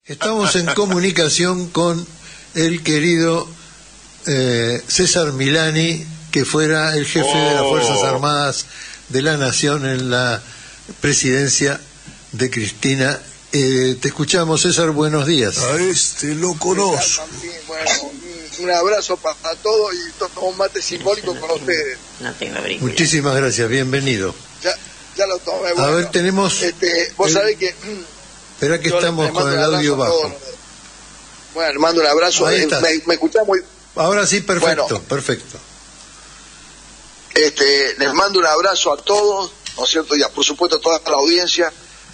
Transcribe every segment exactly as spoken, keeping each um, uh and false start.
Estamos en comunicación con el querido eh, César Milani, que fuera el jefe oh. de las Fuerzas Armadas de la Nación en la presidencia de Cristina. Eh, te escuchamos, César, buenos días. A este lo conozco. Bueno, un abrazo para todos y tomo un mate simbólico con ustedes. No tengo brillo. Muchísimas gracias, bienvenido. Ya, ya lo tomé. Bueno, a ver, tenemos... Este, vos el... sabés que... Espera que estamos con el audio bajo. Bueno, le mando un abrazo. Ahí está. ¿Me, me escuchás muy...? Ahora sí, perfecto, bueno, perfecto. Este, les mando un abrazo a todos, ¿no es cierto? Y a, por supuesto a toda la audiencia.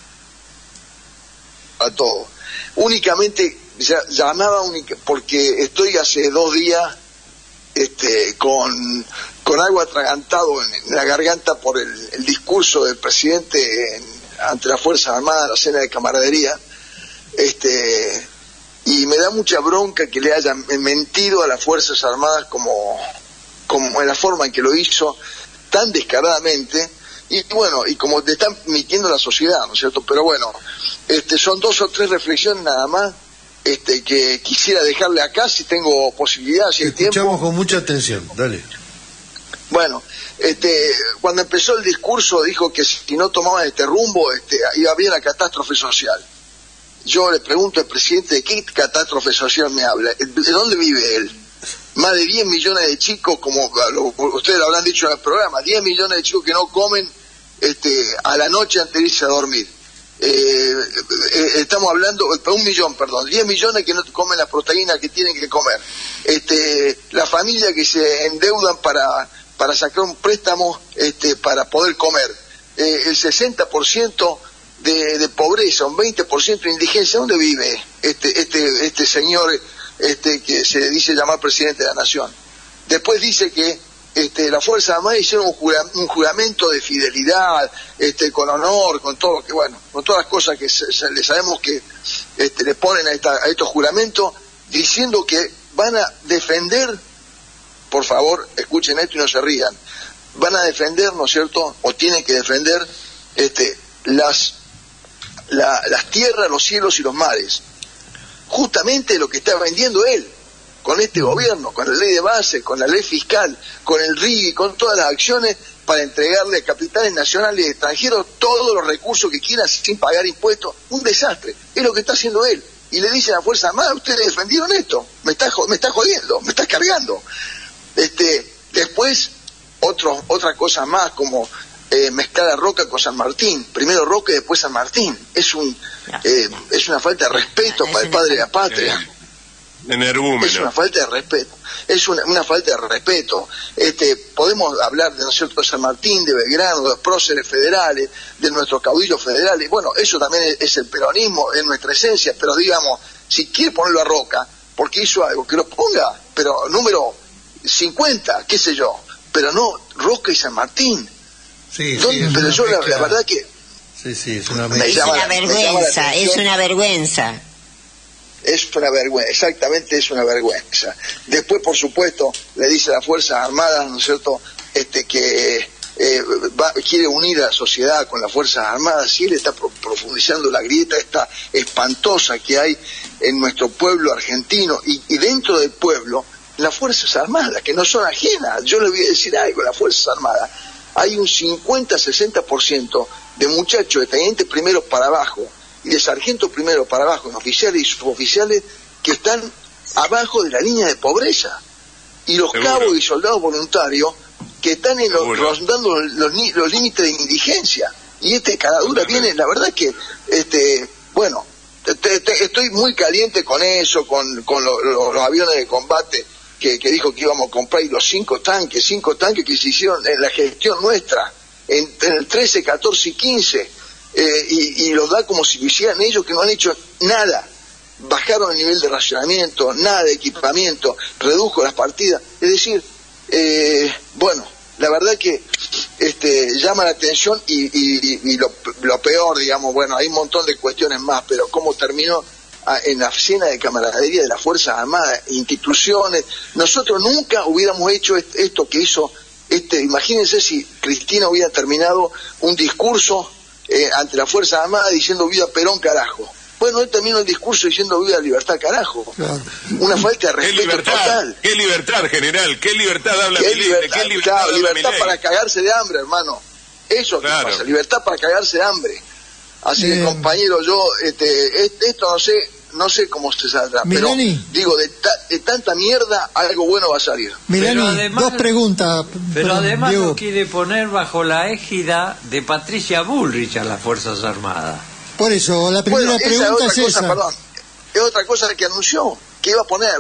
A todos. Únicamente llamaba única, porque estoy hace dos días este, con, con algo atragantado en, en la garganta por el, el discurso del presidente en, ante las Fuerzas Armadas, la cena de camaradería, este, y me da mucha bronca que le hayan mentido a las Fuerzas Armadas como, como en la forma en que lo hizo, tan descaradamente, y bueno, y como te están mintiendo la sociedad, ¿no es cierto? Pero bueno, este, son dos o tres reflexiones nada más, este, que quisiera dejarle acá si tengo posibilidad, si hay tiempo. Escuchamos con mucha atención, dale. Bueno, este, cuando empezó el discurso dijo que si no tomaban este rumbo este, iba a haber una catástrofe social. Yo le pregunto al presidente de qué catástrofe social me habla, ¿de dónde vive él? Más de diez millones de chicos, como lo, ustedes lo habrán dicho en el programa, diez millones de chicos que no comen este, a la noche antes de irse a dormir. Eh, eh, estamos hablando, un millón, perdón, diez millones que no comen las proteínas que tienen que comer. Este, la familia que se endeudan para... para sacar un préstamo este, para poder comer, eh, el sesenta por ciento de, de pobreza, un veinte por ciento de indigencia. ¿Dónde vive este este este señor este que se dice llamar presidente de la Nación? Después dice que este, las Fuerzas Armadas hicieron un, jura, un juramento de fidelidad, este, con honor, con todo, que bueno, con todas las cosas que se, se, le sabemos que este, le ponen a, esta, a estos juramentos, diciendo que van a defender. Por favor, escuchen esto y no se rían. Van a defender, ¿no es cierto?, o tienen que defender este, las, la, las tierras, los cielos y los mares. Justamente lo que está vendiendo él, con este gobierno, con la ley de base, con la ley fiscal, con el R I B I, con todas las acciones para entregarle a capitales nacionales y extranjeros todos los recursos que quieran sin pagar impuestos. Un desastre. Es lo que está haciendo él. Y le dicen a la Fuerza Armada, ustedes defendieron esto. Me está, me está jodiendo, me está cargando. Este, después otro, otra cosa más como eh, mezclar a Roca con San Martín, primero Roca y después San Martín, es un eh, es una falta de respeto para el padre de la patria, es una falta de respeto, es una, una falta de respeto. Este, podemos hablar de, ¿no es cierto?, de San Martín, de Belgrano, de los próceres federales, de nuestros caudillos federales. Bueno, eso también es, es el peronismo, es nuestra esencia, pero digamos, si quiere ponerlo a Roca porque hizo algo, que lo ponga, pero número cincuenta, qué sé yo, pero no Roca y San Martín. Sí, sí, pero yo la, la verdad que sí, sí, es una, es una vergüenza, es una vergüenza. Es una vergüenza, exactamente, es una vergüenza. Después, por supuesto, le dice a las Fuerzas Armadas, ¿no es cierto?, este que eh, va, quiere unir a la sociedad con las Fuerzas Armadas, y él está pro profundizando la grieta esta espantosa que hay en nuestro pueblo argentino, y, y dentro del pueblo las Fuerzas Armadas, que no son ajenas. Yo le voy a decir algo, las Fuerzas Armadas, hay un cincuenta a sesenta por ciento de muchachos de teniente primero para abajo y de sargento primero para abajo, en oficiales y suboficiales, que están abajo de la línea de pobreza. Y los Seguro. cabos y soldados voluntarios que están en los, rondando los, los, los límites de indigencia. Y este caradura viene, la verdad que, este bueno, te, te, estoy muy caliente con eso, con, con lo, lo, los aviones de combate, Que, que dijo que íbamos a comprar, y los cinco tanques, cinco tanques que se hicieron en la gestión nuestra, en, en el trece, catorce y quince, eh, y, y los da como si lo hicieran ellos, que no han hecho nada. Bajaron el nivel de racionamiento, nada de equipamiento, redujo las partidas. Es decir, eh, bueno, la verdad que este, llama la atención, y, y, y lo, lo peor, digamos, bueno, hay un montón de cuestiones más, pero cómo terminó en la cena de camaradería de las Fuerzas Armadas, instituciones. Nosotros nunca hubiéramos hecho esto que hizo, este, imagínense si Cristina hubiera terminado un discurso eh, ante las Fuerzas Armadas diciendo viva Perón, carajo. Bueno, él terminó el discurso diciendo viva la libertad, carajo. Claro. Una falta de respeto ¿Qué libertad, total. ¿Qué libertad, general? ¿Qué libertad habla ¿Qué Milei? libertad? ¿De qué libertad Claro, habla libertad Milei? para cagarse de hambre, hermano. Eso es Claro. lo que pasa, libertad para cagarse de hambre. Así Bien. que, compañero, yo, este, esto no sé, no sé cómo se saldrá, Milani. pero digo, de, ta, de tanta mierda, algo bueno va a salir. Milani, además, dos preguntas. Pero perdón, además Diego. lo quiere poner bajo la égida de Patricia Bullrich a las Fuerzas Armadas. Por eso, la primera Bueno, esa pregunta es es otra cosa, esa. perdón, es otra cosa que anunció, que iba a poner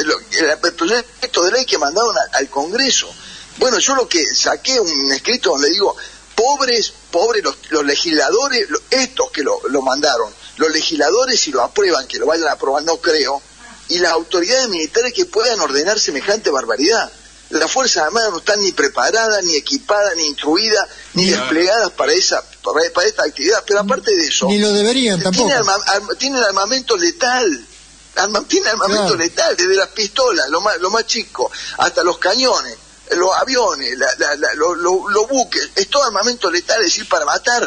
el proyecto de ley que mandaron a, al Congreso. Bueno, yo lo que saqué un escrito donde digo, pobres, pobres los, los legisladores, los, estos que lo, lo mandaron, los legisladores si lo aprueban, que lo vayan a aprobar, no creo, y las autoridades militares que puedan ordenar semejante barbaridad. Las Fuerzas Armadas no están ni preparadas, ni equipadas, ni instruidas, ni Claro. desplegadas para esa para, para esta actividad. Pero aparte de eso, Ni lo deberían tampoco. tienen, arma, arma, tienen armamento letal. Arma, tienen armamento Claro. letal, desde las pistolas, lo más, lo más chico, hasta los cañones, los aviones, la, la, la, los, los, los buques. Es todo armamento letal, es decir, para matar.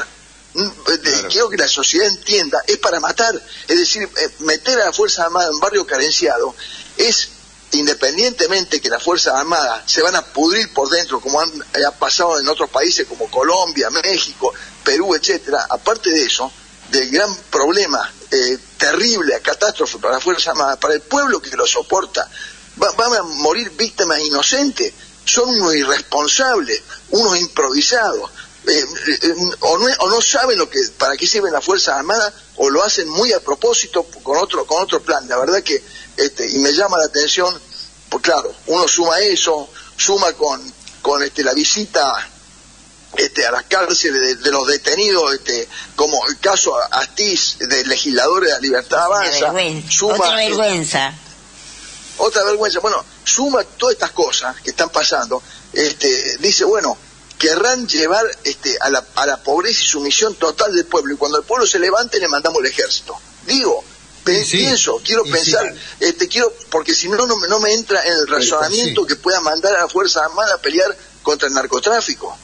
Claro. Quiero que la sociedad entienda, es para matar. Es decir, meter a la Fuerza Armada en un barrio carenciado es, independientemente que las Fuerzas Armadas se van a pudrir por dentro, como han, ha pasado en otros países como Colombia, México, Perú, etcétera. Aparte de eso, del gran problema eh, terrible, catástrofe para las Fuerzas Armadas, para el pueblo que lo soporta, va, van a morir víctimas inocentes. Son unos irresponsables, unos improvisados. Eh, eh, o, no, o no saben lo que para qué sirven las Fuerzas Armadas, o lo hacen muy a propósito con otro con otro plan. La verdad que este y me llama la atención, pues claro, uno suma eso, suma con con este la visita este a las cárceles de, de los detenidos, este como el caso Astiz de legisladores de la Libertad Avanza, suma otra vergüenza. Eh, otra vergüenza. Bueno, suma todas estas cosas que están pasando. Este dice, bueno, querrán llevar este, a, la, a la pobreza y sumisión total del pueblo, y cuando el pueblo se levante le mandamos el ejército. Digo, pe sí, pienso, quiero pensar, sí. este, quiero porque si no, no, no me entra en el razonamiento sí. que pueda mandar a la Fuerza Armada a pelear contra el narcotráfico.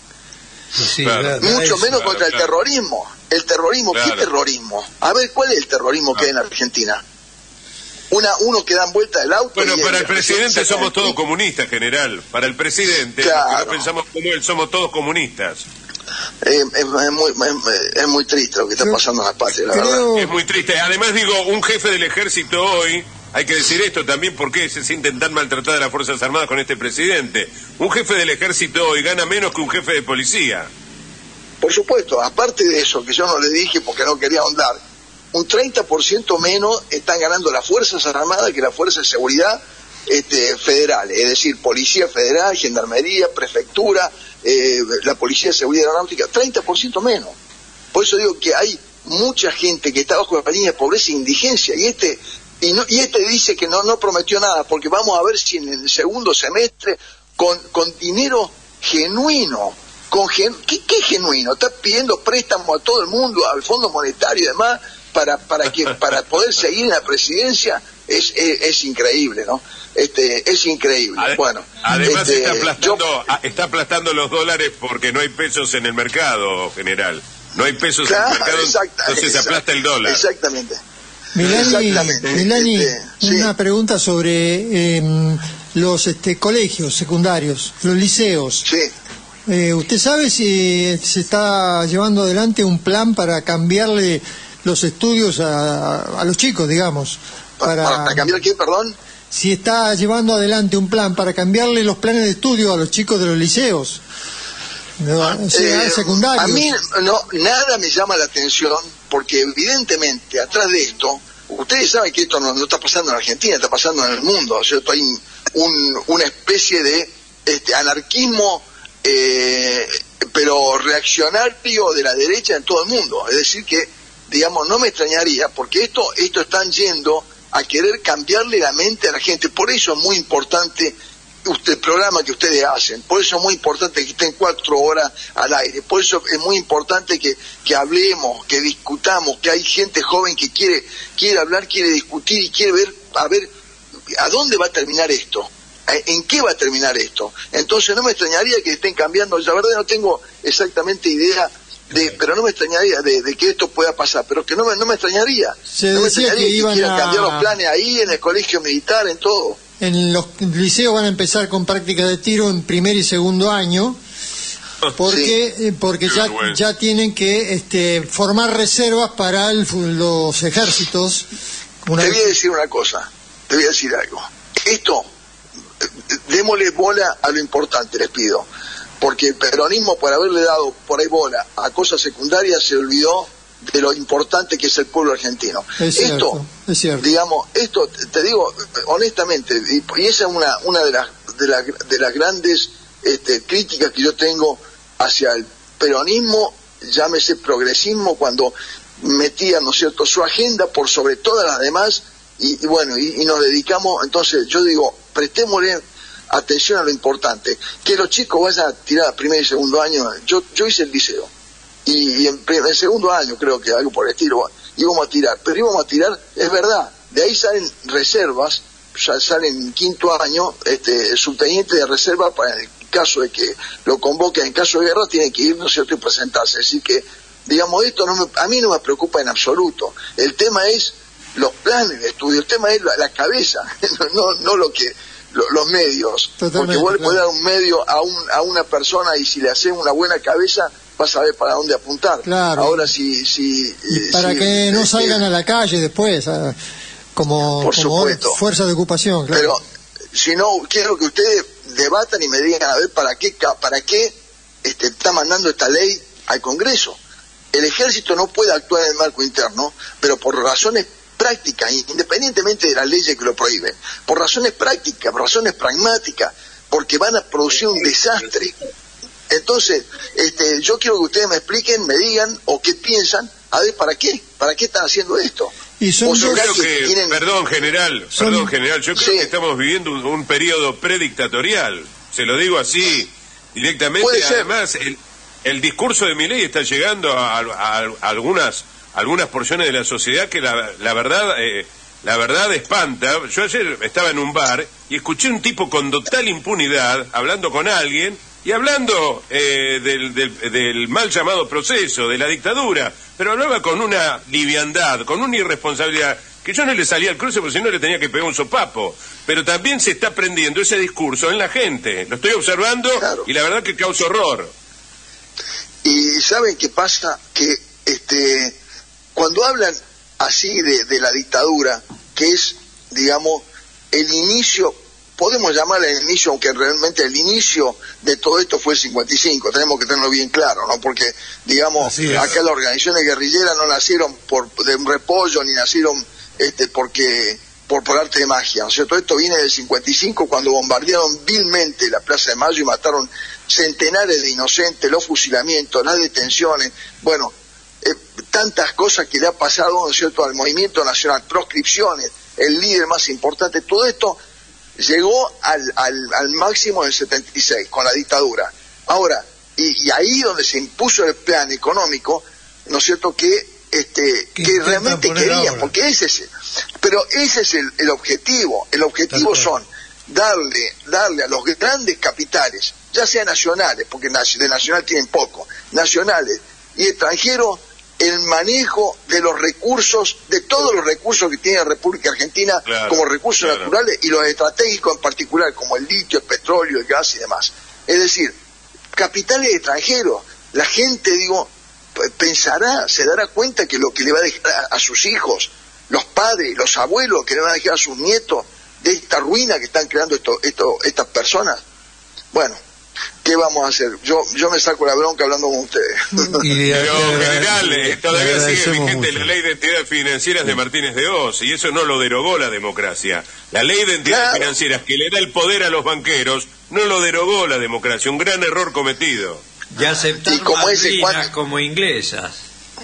Sí, claro. Claro, Mucho eso, menos claro, contra claro. el terrorismo. El terrorismo, claro. ¿Qué terrorismo? A ver, ¿cuál es el terrorismo ah. que hay en Argentina? Una, uno que dan vuelta del auto. Bueno, y para el, el presidente el, somos el, todos comunistas, general. Para el presidente, claro. los que no pensamos como él, somos todos comunistas. Eh, es, es, muy, es, es muy triste lo que está pasando en la patria, la creo... verdad. Es muy triste. Además, digo, un jefe del ejército hoy, hay que decir esto también, porque se sienten tan maltratadas las Fuerzas Armadas con este presidente. Un jefe del ejército hoy gana menos que un jefe de policía. Por supuesto, aparte de eso, que yo no le dije porque no quería ahondar, un treinta por ciento menos están ganando las Fuerzas Armadas que las Fuerzas de Seguridad este, federales, es decir, Policía Federal, Gendarmería, Prefectura, eh, la Policía de Seguridad Aeronáutica, treinta por ciento menos. Por eso digo que hay mucha gente que está bajo la línea de pobreza e indigencia, y este y, no, y este dice que no, no prometió nada, porque vamos a ver si en el segundo semestre, con, con dinero genuino, con gen, ¿qué, ¿qué genuino? Está pidiendo préstamo a todo el mundo, al Fondo Monetario y demás, para para que para poder seguir en la presidencia. Es, es, es increíble, ¿no? Este es increíble. Ade bueno, además este, está aplastando yo, está aplastando los dólares porque no hay pesos en el mercado, general. No hay pesos claro, en el mercado, exacta, entonces exacta, se aplasta el dólar. Exactamente. Milani, Exactamente. Milani Este, una sí. pregunta sobre eh, los este, colegios secundarios, los liceos. Sí. Eh, ¿Usted sabe si se está llevando adelante un plan para cambiarle los estudios a, a los chicos, digamos? Para, ¿Para cambiar qué, perdón? Si está llevando adelante un plan para cambiarle los planes de estudio a los chicos de los liceos, o sea, eh, secundarios. A mí no, nada me llama la atención, porque evidentemente atrás de esto, ustedes saben que esto no, no está pasando en Argentina, está pasando en el mundo, o sea, hay un, una especie de este, anarquismo, eh, pero reaccionario de la derecha en todo el mundo. Es decir que, digamos, no me extrañaría, porque esto, esto están yendo a querer cambiarle la mente a la gente. Por eso es muy importante usted, el programa que ustedes hacen, por eso es muy importante que estén cuatro horas al aire, por eso es muy importante que, que hablemos, que discutamos, que hay gente joven que quiere, quiere hablar, quiere discutir y quiere ver, a ver, a dónde va a terminar esto. ¿En qué va a terminar esto? Entonces no me extrañaría que estén cambiando. La verdad no tengo exactamente idea de, pero no me extrañaría de, de que esto pueda pasar, pero que no me, no me extrañaría. Se no me decía extrañaría que que iban quieran a... cambiar los planes ahí, en el colegio militar, en todo. En los liceos van a empezar con prácticas de tiro en primer y segundo año, porque Sí. eh, porque ya, ya tienen que este, formar reservas para el, los ejércitos. Una Te vez- voy a decir una cosa, te voy a decir algo. Esto, eh, démosle bola a lo importante, les pido. Porque el peronismo, por haberle dado por ahí bola a cosas secundarias, se olvidó de lo importante que es el pueblo argentino. Es cierto, esto, es cierto. digamos, esto, te te digo honestamente, y, y esa es una, una de las, de las, de las grandes este, críticas que yo tengo hacia el peronismo, llámese progresismo, cuando metía, ¿no es cierto?, su agenda por sobre todas las demás, y, y bueno, y, y nos dedicamos, entonces yo digo, prestémosle atención a lo importante, que los chicos vayan a tirar a primer y segundo año. Yo yo hice el liceo, y, y en, prim- en segundo año creo que algo por el estilo, íbamos a tirar, pero íbamos a tirar, es verdad, de ahí salen reservas, ya salen en quinto año, este, subteniente de reserva para el caso de que lo convoquen en caso de guerra, tiene que ir, ¿no es cierto?, y presentarse. Así que, digamos, esto no me, a mí no me preocupa en absoluto. El tema es los planes de estudio, el tema es la, la cabeza, no, no lo que lo, los medios. Totalmente, Porque vos le claro. podés dar un medio a, un, a una persona y si le haces una buena cabeza, vas a ver para dónde apuntar. Claro. Ahora, si... si Y eh, para si, que no este, salgan a la calle después, ah, como, Por como supuesto. fuerza de ocupación, claro. Pero si no, quiero que ustedes debatan y me digan a ver para qué ca- para qué este, está mandando esta ley al Congreso. El ejército no puede actuar en el marco interno, pero por razones prácticas, independientemente de las leyes que lo prohíben, por razones prácticas, por razones pragmáticas, porque van a producir un desastre. Entonces, este, yo quiero que ustedes me expliquen, me digan o qué piensan, a ver para qué, para qué están haciendo esto. Y son Vos dos- sabés Creo que, tienen- perdón general, Son- perdón general, yo creo Sí. que estamos viviendo un, un periodo predictatorial, se lo digo así directamente. Puede ser. Además, el, el discurso de Milei está llegando a, a- a algunas algunas porciones de la sociedad que la, la verdad eh, la verdad espanta. Yo ayer estaba en un bar y escuché un tipo con total impunidad hablando con alguien y hablando eh, del, del, del mal llamado proceso, de la dictadura, pero hablaba con una liviandad, con una irresponsabilidad, que yo no le salía al cruce porque si no le tenía que pegar un sopapo. Pero también se está prendiendo ese discurso en la gente. Lo estoy observando Claro. y la verdad que causa horror. Y ¿saben qué pasa? Que este cuando hablan así de, de la dictadura, que es, digamos, el inicio, podemos llamarle el inicio, aunque realmente el inicio de todo esto fue el cincuenta y cinco, tenemos que tenerlo bien claro, ¿no? Porque, digamos, Así es. acá las organizaciones guerrilleras no nacieron por de un repollo, ni nacieron este porque por, por arte de magia, ¿no es cierto? Esto viene del cincuenta y cinco, cuando bombardearon vilmente la Plaza de Mayo y mataron centenares de inocentes, los fusilamientos, las detenciones, bueno, eh, tantas cosas que le ha pasado, ¿no es cierto?, al movimiento nacional, proscripciones, el líder más importante, todo esto llegó al, al, al máximo del setenta y seis, con la dictadura. Ahora, y, y ahí donde se impuso el plan económico, ¿no es cierto?, que este Que que intentan realmente poner querían, ahora. porque ese es el, pero ese es el, el objetivo, el objetivo Tal cual. son darle, darle a los grandes capitales, ya sean nacionales, porque nac- de nacional tienen poco, nacionales y extranjeros, el manejo de los recursos, de todos los recursos que tiene la República Argentina, Claro, como recursos claro. naturales y los estratégicos en particular, como el litio, el petróleo, el gas y demás. Es decir, capitales extranjeros, la gente, digo, p- pensará, se dará cuenta que lo que le va a dejar a, a sus hijos, los padres, los abuelos que le van a dejar a sus nietos, de esta ruina que están creando esto, esto, estas personas. Bueno, ¿qué vamos a hacer? Yo yo me saco la bronca hablando con ustedes. Y le- Pero le- general, le- eh, todavía le sigue agradecemos vigente mucho. la ley de entidades financieras de Martínez de Hoz, y eso no lo derogó la democracia. La ley de entidades Claro. financieras que le da el poder a los banqueros no lo derogó la democracia, un gran error cometido. Y aceptar Y como ese, Malvinas ¿cuánto? como inglesas.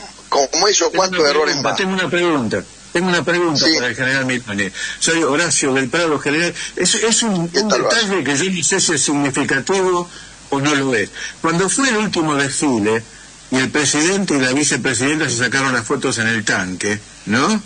Como eso, ¿cuántos Tengo una errores pregunta, más? Tengo una pregunta. Tengo una pregunta Sí. para el general Milani. Soy Horacio del Prado, general. Es, es un, ¿Qué un tal, detalle que yo no sé si es significativo o no lo es. Cuando fue el último desfile y el presidente y la vicepresidenta se sacaron las fotos en el tanque, ¿no?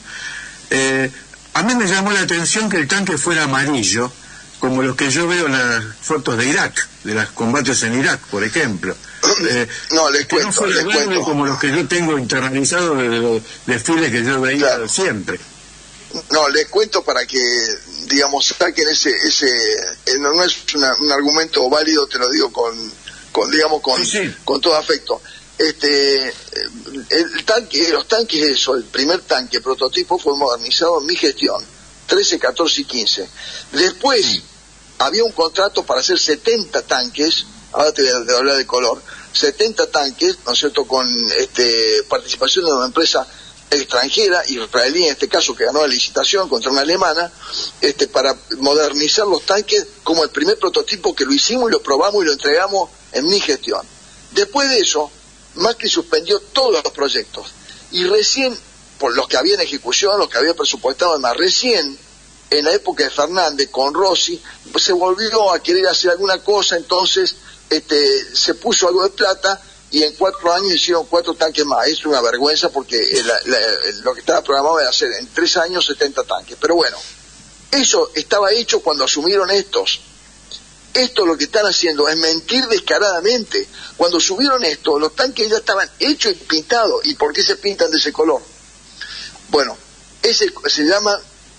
Eh, a mí me llamó la atención que el tanque fuera amarillo, como los que yo veo en las fotos de Irak, de los combates en Irak, por ejemplo. Eh, no, les que cuento, no fue les verde cuento. como los que yo tengo internalizados de los desfiles que yo veía Claro. siempre. No, les cuento para que, digamos, saquen ese, ese, eh, no, no es una- un argumento válido, te lo digo con, con digamos, con, Sí, sí. con todo afecto. Este, eh, el tanque, los tanques, eso, el primer tanque prototipo fue modernizado en mi gestión, trece, catorce y quince. Después había un contrato para hacer setenta tanques, ahora te voy a de hablar de color, setenta tanques, ¿no es cierto?, con este, participación de una empresa extranjera, israelí en este caso, que ganó la licitación contra una alemana, este, para modernizar los tanques como el primer prototipo que lo hicimos y lo probamos y lo entregamos en mi gestión. Después de eso, Macri suspendió todos los proyectos y recién, por los que había en ejecución, los que había presupuestado, además, recién en la época de Fernández con Rossi, pues se volvió a querer hacer alguna cosa, entonces este, se puso algo de plata y en cuatro años hicieron cuatro tanques más. Es una vergüenza porque la, la, lo que estaba programado era hacer en tres años setenta tanques. Pero bueno, eso estaba hecho cuando asumieron estos. Esto lo que están haciendo es mentir descaradamente. Cuando subieron esto, los tanques ya estaban hechos y pintados. ¿Y por qué se pintan de ese color? Bueno, ese se llama,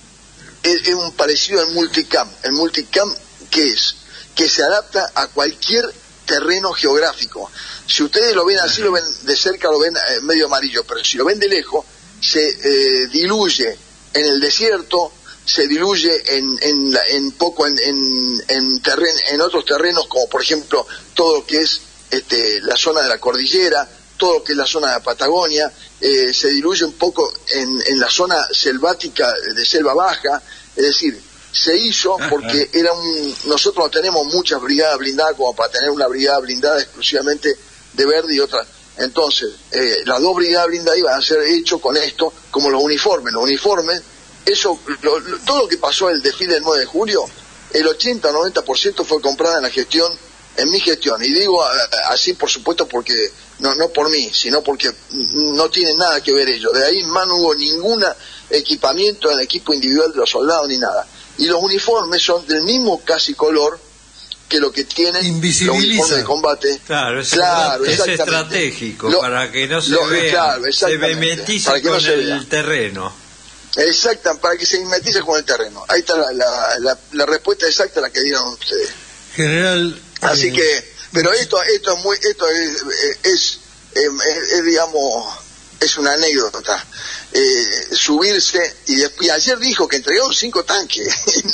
es, es un parecido al multicam. El multicam, ¿qué es? Que se adapta a cualquier terreno geográfico. Si ustedes lo ven así, lo ven de cerca, lo ven eh, medio amarillo, pero si lo ven de lejos, se eh, diluye en el desierto, se diluye en, en, la, en poco en, en, en, terren, en otros terrenos, como por ejemplo todo lo que es este, la zona de la cordillera, todo lo que es la zona de la Patagonia, eh, se diluye un poco en, en la zona selvática de selva baja, es decir, se hizo porque era un, nosotros no tenemos muchas brigadas blindadas como para tener una brigada blindada exclusivamente de verde y otra. Entonces, eh, las dos brigadas blindadas iban a ser hechos con esto, como los uniformes. Los uniformes, eso, lo, lo, todo lo que pasó en el desfile del nueve de julio, el ochenta o noventa por ciento fue comprada en la gestión, en mi gestión. Y digo a, a, así, por supuesto, porque no, no por mí, sino porque no tiene nada que ver ello. De ahí en más no hubo ningún equipamiento en el equipo individual de los soldados ni nada. Y los uniformes son del mismo casi color que lo que tienen los uniformes de combate. Claro, es, claro, es estratégico, lo, para que no se lo, vea, claro, se mimetice con no se el vea. terreno. Exacto, para que se mimetice con el terreno. Ahí está la, la, la, la respuesta exacta a la que dieron ustedes. General. Así eh, que, pero esto, esto es muy, esto es, es, es, es, es digamos, es una anécdota. Eh, subirse y, después, y ayer dijo que entregaron cinco tanques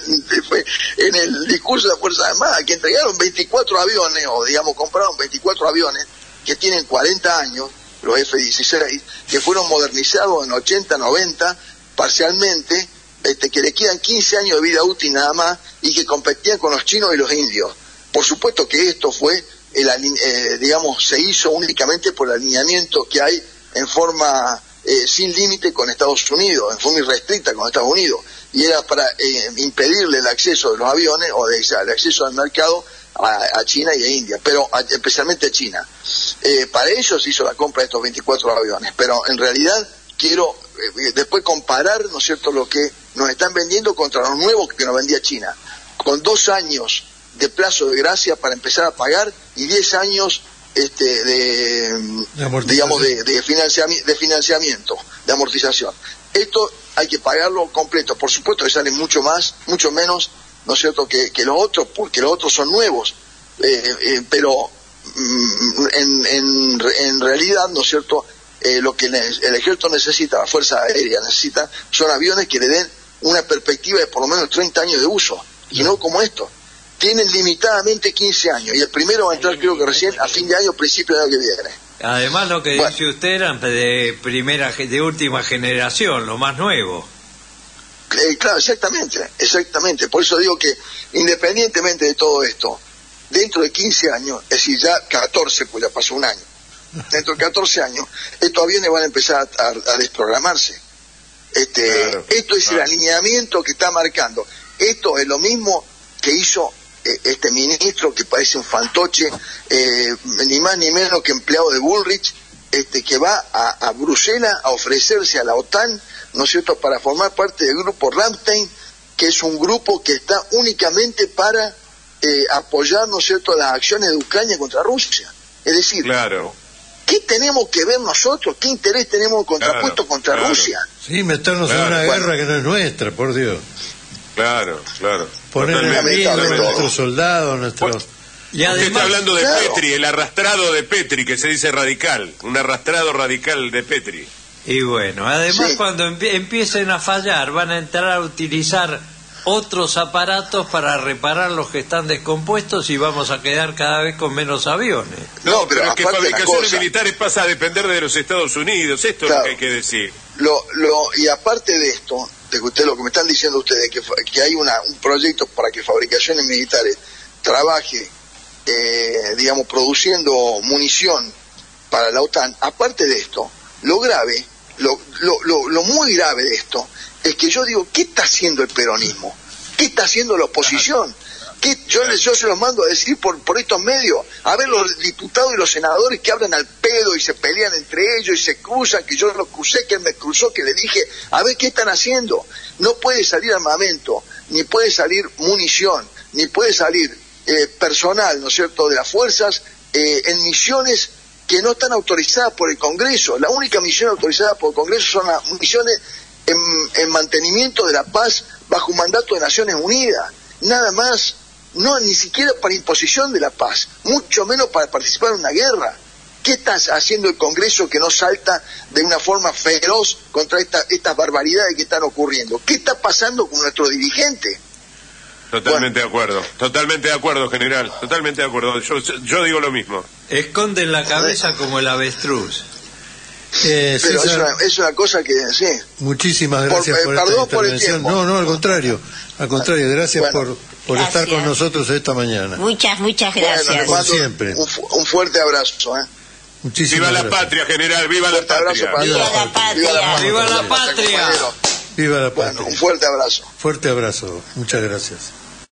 en el discurso de la Fuerza Armada, que entregaron veinticuatro aviones, o digamos compraron veinticuatro aviones que tienen cuarenta años, los F dieciséis, que fueron modernizados en ochenta, noventa parcialmente, este, que le quedan quince años de vida útil nada más y que competían con los chinos y los indios. Por supuesto que esto fue el, eh, digamos, se hizo únicamente por el alineamiento que hay en forma Eh, sin límite con Estados Unidos, en forma irrestricta con Estados Unidos, y era para eh, impedirle el acceso de los aviones o de, o sea, el acceso al mercado a, a China y a India, pero a, especialmente a China. Eh, para ellos se hizo la compra de estos veinticuatro aviones, pero en realidad quiero eh, después comparar, ¿no es cierto?, lo que nos están vendiendo contra los nuevos que nos vendía China, con dos años de plazo de gracia para empezar a pagar y diez años este de, de digamos de, de, financiami de financiamiento, de amortización. Esto hay que pagarlo completo, por supuesto que sale mucho más, mucho menos, ¿no es cierto?, que, que los otros, porque los otros son nuevos, eh, eh, pero mm, en, en, en realidad, ¿no es cierto?, eh, lo que el ejército necesita, la Fuerza Aérea necesita, son aviones que le den una perspectiva de por lo menos treinta años de uso, y no como esto. Tienen limitadamente quince años y el primero va a entrar creo que recién a fin de año, principio de año que viene. Además lo que bueno. dice usted eran de primera, de última generación, lo más nuevo. Eh, claro, exactamente, exactamente. Por eso digo que independientemente de todo esto, dentro de quince años, es decir, ya catorce, pues ya pasó un año, dentro de catorce años, estos aviones van a empezar a, a, a desprogramarse. Este, claro, esto es claro. El alineamiento que está marcando. Esto es lo mismo que hizo este ministro que parece un fantoche, eh, ni más ni menos que empleado de Bullrich, este, que va a, a Bruselas a ofrecerse a la OTAN, ¿no es cierto?, para formar parte del grupo Ramstein, que es un grupo que está únicamente para eh, apoyar, ¿no es cierto?, las acciones de Ucrania contra Rusia. Es decir, Claro. ¿qué tenemos que ver nosotros? ¿Qué interés tenemos contrapuesto Claro, contra claro. Rusia? Sí, meternos Claro, en una bueno. guerra que no es nuestra, por Dios. Claro, claro. Poner en Totalmente, riesgo a totalmente. nuestros soldados, nuestros... Y Usted está además, hablando de Claro. Petri, el arrastrado de Petri, que se dice radical, un arrastrado radical de Petri. y bueno, además Sí. cuando empie- empiecen a fallar van a entrar a utilizar otros aparatos para reparar los que están descompuestos y vamos a quedar cada vez con menos aviones. No, pero, pero es que aparte de la fabricaciones cosa, militares pasa a depender de los Estados Unidos, esto es lo Claro. que hay que decir. lo, lo, y aparte de esto, de que usted, lo que me están diciendo ustedes, que, fa- que hay una, un proyecto para que fabricaciones militares trabaje, eh, digamos, produciendo munición para la OTAN, aparte de esto, lo grave, lo, lo, lo, lo muy grave de esto, es que yo digo, ¿qué está haciendo el peronismo? ¿Qué está haciendo la oposición? ¿Qué? Yo, les- yo se los mando a decir por, por estos medios, a ver los diputados y los senadores que hablan al pedo y se pelean entre ellos y se cruzan, que yo los crucé, que él me cruzó, que le dije, a ver qué están haciendo. No puede salir armamento, ni puede salir munición, ni puede salir eh, personal, ¿no es cierto?, de las fuerzas eh, en misiones que no están autorizadas por el Congreso. La única misión autorizada por el Congreso son las misiones en, en mantenimiento de la paz bajo un mandato de Naciones Unidas. Nada más. No, ni siquiera para imposición de la paz, mucho menos para participar en una guerra. ¿Qué está haciendo el Congreso que no salta de una forma feroz contra esta, estas barbaridades que están ocurriendo? ¿Qué está pasando con nuestros dirigentes? Totalmente de acuerdo, totalmente de acuerdo, general, totalmente de acuerdo. Yo, yo digo lo mismo. Esconden la cabeza como el avestruz. Eh, Pero es César, una, es una cosa que, sí. muchísimas Por- gracias eh, por, perdón esta por el intervención. tiempo. No, no, al contrario, al contrario, gracias Bueno. por, por estar Gracias. con nosotros esta mañana. Muchas, muchas Bueno, gracias. les Por mando siempre. Un, fu- un fuerte abrazo. ¿eh? Muchísimas Viva la gracias. patria, general, viva la Fuerte abrazo patria. para Viva todos. la patria. Viva la patria. compañeros. Viva la Bueno, patria. un fuerte abrazo. Fuerte abrazo. Muchas gracias.